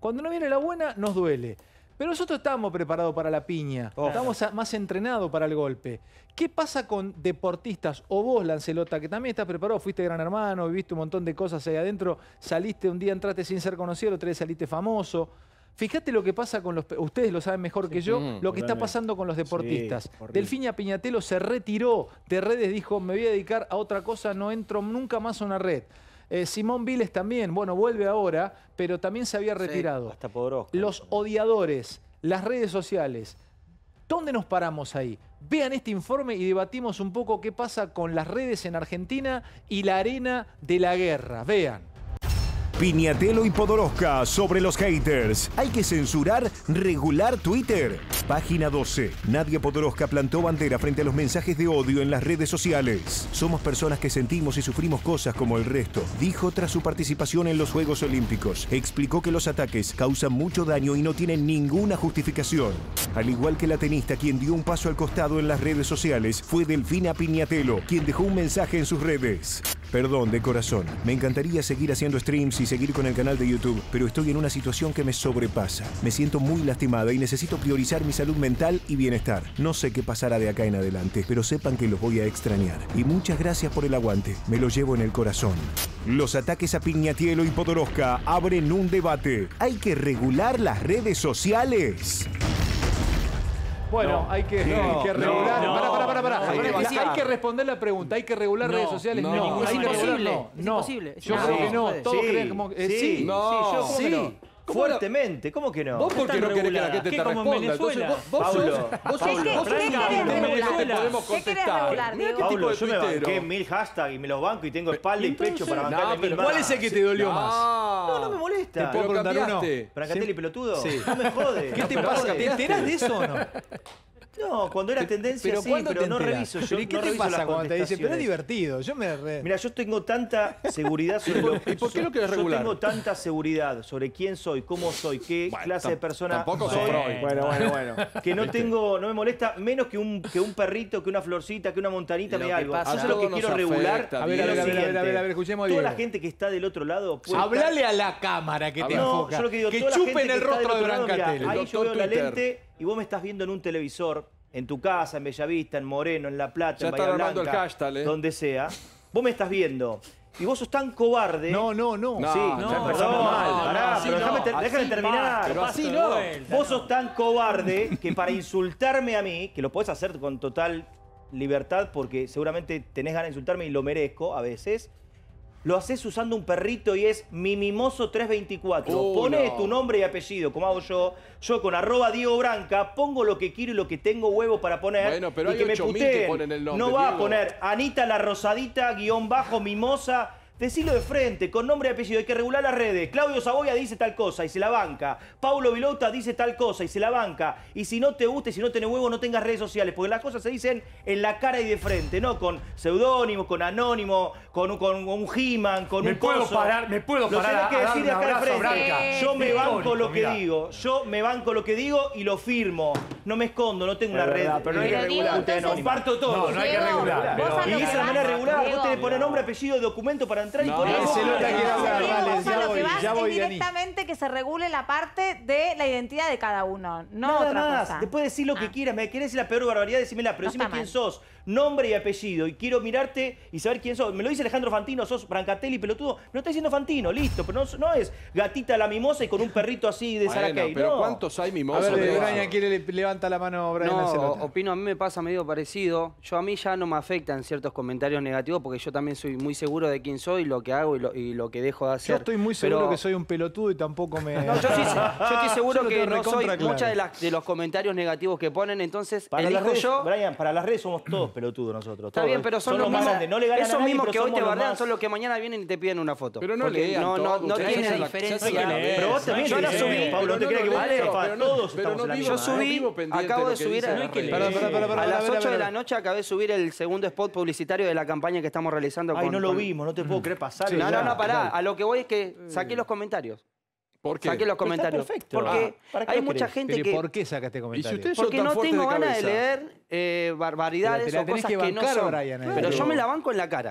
Cuando no viene la buena, nos duele. Pero nosotros estamos preparados para la piña, estamos más entrenados para el golpe. ¿Qué pasa con deportistas? O vos, Lancelota, que también estás preparado, fuiste Gran Hermano, viviste un montón de cosas ahí adentro, saliste un día, entraste sin ser conocido, otro día saliste famoso. Fíjate lo que pasa con los... Ustedes lo saben mejor que yo, lo que está pasando con los deportistas. Delfina Piñatelo se retiró de redes, dijo, me voy a dedicar a otra cosa, no entro nunca más a una red. Simón Biles también, bueno, vuelve ahora, pero también se había retirado. Hasta Podoroska. Los odiadores, las redes sociales, ¿dónde nos paramos ahí? Vean este informe y debatimos un poco qué pasa con las redes en Argentina y la arena de la guerra. Vean. Piñatelo y Podoroska sobre los haters. ¿Hay que censurar, regular Twitter? Página 12. Nadia Podoroska plantó bandera frente a los mensajes de odio en las redes sociales. Somos personas que sentimos y sufrimos cosas como el resto, dijo tras su participación en los Juegos Olímpicos. Explicó que los ataques causan mucho daño y no tienen ninguna justificación. Al igual que la tenista, quien dio un paso al costado en las redes sociales, fue Delfina Piñatelo, quien dejó un mensaje en sus redes. Perdón, de corazón. Me encantaría seguir haciendo streams y seguir con el canal de YouTube, pero estoy en una situación que me sobrepasa. Me siento muy lastimada y necesito priorizar mi salud mental y bienestar. No sé qué pasará de acá en adelante, pero sepan que los voy a extrañar. Y muchas gracias por el aguante. Me lo llevo en el corazón. Los ataques a Piñatelo y Podoroska abren un debate. ¿Hay que regular las redes sociales? Bueno, hay que regular. Pará. Hay que responder la pregunta. ¿Hay que regular redes sociales? No. Es ¿Hay que regular? imposible. No. Es imposible. Yo creo que no. Todos creen como... sí. No. Sí. Fuertemente, ¿cómo que no? ¿Vos por qué no querés que la gente te responda? Entonces Vos ¿Qué podemos contestar. Diego? Paulo, yo me banqué 1000 hashtags y me los banco y tengo espalda y pecho para bancarme 1000 más. ¿Cuál es el que te dolió más? No me molesta. ¿Te puedo preguntar uno? ¿Brancatelli pelotudo? Sí. No me jode. ¿Qué te pasa? ¿Te enterás de eso o no? No, cuando era tendencia sí, pero no reviso yo. ¿Y qué te pasa cuando te dicen? Pero es divertido, Mira, yo tengo tanta seguridad sobre lo que... ¿Y por qué lo querés regular? Yo tengo tanta seguridad sobre quién soy, cómo soy, qué clase de persona tampoco soy. Bueno. Que no me molesta menos que un perrito, que una florcita, que una montanita, me diga algo. Yo sé lo que quiero regular. A ver, escuchemos a Toda Diego. la gente que está del otro lado... Hablale a la cámara que te No, enfoca. yo lo que digo, Que toda la chupen gente el que está del rostro de otro lado, mirá, Brancatelli. ahí yo veo la lente y vos me estás viendo en un televisor, en tu casa, en Bellavista, en Moreno, en La Plata, Ya en Bahía están armando Blanca, el hashtag, donde sea. Vos me estás viendo y vos sos tan cobarde. No. Sí, No, perdón, pará, así pero no, déjame terminar. Pero así no. Vos sos tan cobarde que para insultarme a mí, que lo podés hacer con total libertad porque seguramente tenés ganas de insultarme y lo merezco a veces, lo haces usando un perrito y es Mimimoso 324. Poné tu nombre y apellido, como hago yo. Yo con @Diego Branca pongo lo que quiero y lo que tengo huevo para poner. Bueno, pero y hay que me 8000 puteen. que ponen el nombre, No va a Diego. poner Anita la Rosadita _Mimosa. Decilo de frente, con nombre y apellido. Hay que regular las redes. Claudio Saboya dice tal cosa y se la banca. Paulo Vilota dice tal cosa y se la banca. Y si no te gusta y si no tenés huevo, no tengas redes sociales. Porque las cosas se dicen en la cara y de frente, no con seudónimo, con anónimo, con un He-Man, con un coso. Me puedo Lo parar tenés que a dar decir un de acá de abrazo a frente. Branca. Yo me banco Histórico, lo que mirá. digo. Yo me banco lo que digo y lo firmo. No me escondo, no tengo una red. Pero no hay que Pero, Diego, regular. entonces- Comparto todo, no hay que Diego, regular. vos a Y lo esa que es la manera vas, de regular. Vos Diego. tenés que poner nombre, apellido, documento para entrar y No, poner. Lancelota quiere hablar, Diego, dale, vos a ya lo voy, que vas ya es voy, Dani. directamente que se regule la parte de la identidad de cada uno, no Nada otra más. cosa. Después decir lo que quieras. Me querés decir la peor barbaridad, decímela. Pero No decime está quién mal. sos. Nombre y apellido. Y quiero mirarte y saber quién sos. Me lo dice Alejandro Fantino. Sos Brancatelli, pelotudo. No está diciendo Fantino. Listo. Pero no es gatita la mimosa y con un perrito así de Bueno, Saracay. pero No. ¿cuántos hay A mimosos? ver, de eso? Brian, ¿quién levanta la mano? Brian No, Lancelota. opino, a mí me pasa medio parecido. A mí ya no me afectan ciertos comentarios negativos porque yo también soy muy seguro de quién soy, lo que hago y lo que dejo de hacer. Yo estoy muy seguro Pero- que soy un pelotudo y tampoco me... No, yo estoy seguro Yo lo que tengo no soy recontra claro. muchas de los comentarios negativos que ponen, entonces Para las elijo redes, yo. Brian, para las redes somos todos pelotudos nosotros. Está todos. bien, pero son los más mismos, grandes. No le ganan a esos nadie, mismos pero que hoy somos te los bardean más- son los que mañana vienen y te piden una foto. Pero no Porque lean no todo, tiene ustedes diferencia. Pero vos también Yo ahora tenés, subí, Pablo, no te creas que vos pero no- todos pero estamos no en la vivo- Yo misma. subí, vivo pendiente acabo de de lo que subir dice la a gente. las 8 de la noche acabé de subir el segundo spot publicitario de la campaña que estamos realizando. Ay, con- no lo con- vimos, no te puedo creer pasar. No, pará. A lo que voy es que saqué los comentarios. ¿Por qué? Saqué los Pero está comentarios. perfecto. Porque ¿para qué hay lo mucha querés? gente Pero que... ¿por qué sacaste Y si comentarios? ustedes son Porque tan no fuertes tengo de ganas de cabeza. leer barbaridades Pero te la o tenés cosas que que no bancar, son. Brian, Pero yo pero- me la banco en la cara.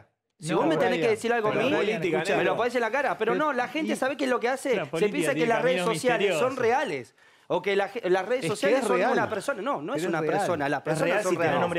Si vos me tenés que decir algo a mí, política, me lo podés en la cara. Pero no, la gente sabe que lo que hace, se piensa que las redes sociales son reales. O que las redes sociales son una persona. No, no es una persona. Las personas son reales.